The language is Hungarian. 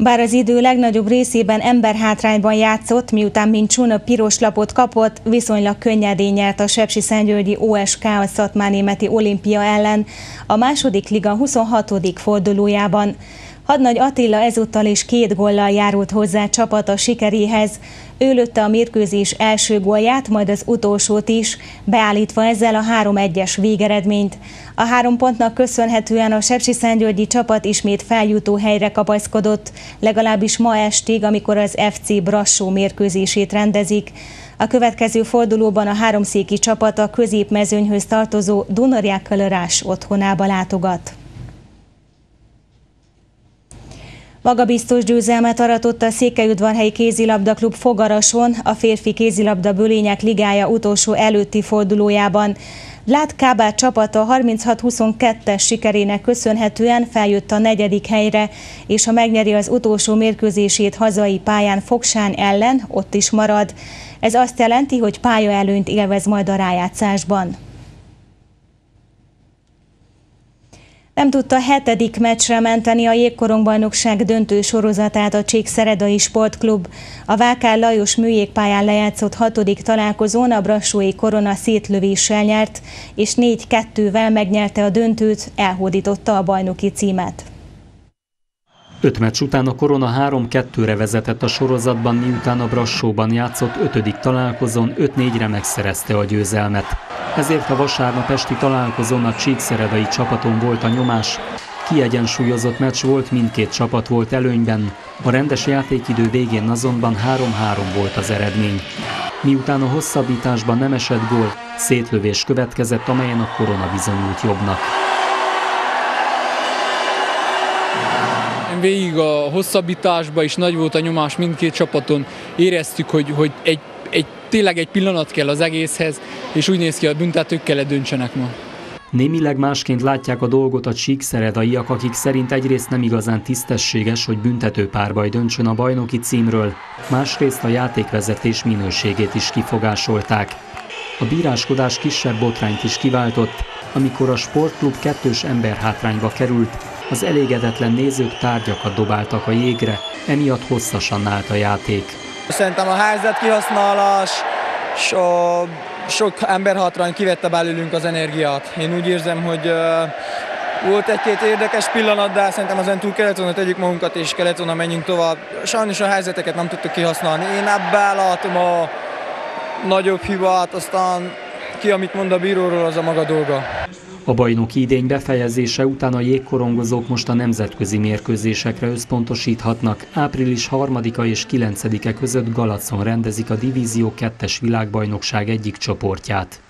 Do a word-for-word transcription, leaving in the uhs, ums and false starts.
Bár az idő legnagyobb részében emberhátrányban játszott, miután Mincsún piros lapot kapott, viszonylag könnyedén nyert a sepsiszentgyörgyi o es ká a Szatmárnémeti Olimpia ellen a második liga huszonhatodik fordulójában. Hadnagy Attila ezúttal is két góllal járult hozzá csapata sikeréhez. Ő lőtte a mérkőzés első gólját, majd az utolsót is, beállítva ezzel a három egyes végeredményt. A három pontnak köszönhetően a sepsiszentgyörgyi csapat ismét feljutó helyre kapaszkodott, legalábbis ma estig, amikor az ef cé Brassó mérkőzését rendezik. A következő fordulóban a háromszéki csapat a középmezőnyhöz tartozó Dunarják-Kölörás otthonába látogat. Magabiztos győzelmet aratott a Székelyudvarhelyi Kézilabdaklub Fogarason a férfi kézilabda Bölények ligája utolsó előtti fordulójában. Vlád Kábár csapata harminchat huszonkettes sikerének köszönhetően feljött a negyedik helyre, és ha megnyeri az utolsó mérkőzését hazai pályán Fogsán ellen, ott is marad. Ez azt jelenti, hogy pályaelőnyt élvez majd a rájátszásban. Nem tudta hetedik meccsre menteni a jégkorongbajnokság döntő sorozatát a Csíkszeredai Sportklub. A Vákár Lajos műjégpályán lejátszott hatodik találkozón a brassói Korona szétlövéssel nyert, és négy kettővel megnyerte a döntőt, elhódította a bajnoki címet. Öt meccs után a Korona három kettőre vezetett a sorozatban, miután a Brassóban játszott ötödik találkozón öt négyre megszerezte a győzelmet. Ezért a vasárnap esti találkozón a csíkszeredai csapaton volt a nyomás. Kiegyensúlyozott meccs volt, mindkét csapat volt előnyben. A rendes játékidő végén azonban három három volt az eredmény. Miután a hosszabbításban nem esett gól, szétlövés következett, amelyen a Korona bizonyult jobbnak. Végig a hosszabbításban is nagy volt a nyomás mindkét csapaton. Éreztük, hogy, hogy egy, egy, tényleg egy pillanat kell az egészhez, és úgy néz ki, a büntetők kellett döntsenek ma. Némileg másként látják a dolgot a csíkszeredaiak, akik szerint egyrészt nem igazán tisztességes, hogy büntető párbaj döntsön a bajnoki címről, másrészt a játékvezetés minőségét is kifogásolták. A bíráskodás kisebb botrányt is kiváltott, amikor a sportklub kettős emberhátrányba került, az elégedetlen nézők tárgyakat dobáltak a jégre, emiatt hosszasan állt a játék. Szerintem a helyzet kihasználás, so, sok emberhátrány kivette belőlünk az energiát. Én úgy érzem, hogy uh, volt egy-két érdekes pillanat, de szerintem ezen túl kellett volna tegyük magunkat, és kellett volna menjünk tovább. Sajnos a helyzeteket nem tudtuk kihasználni. Én ebben látom a nagyobb hibát, aztán ki, amit mond a bíróról, az a maga dolga. A bajnoki idény befejezése után a jégkorongozók most a nemzetközi mérkőzésekre összpontosíthatnak. április harmadika és kilencedike között Galacon rendezik a Divízió kettes világbajnokság egyik csoportját.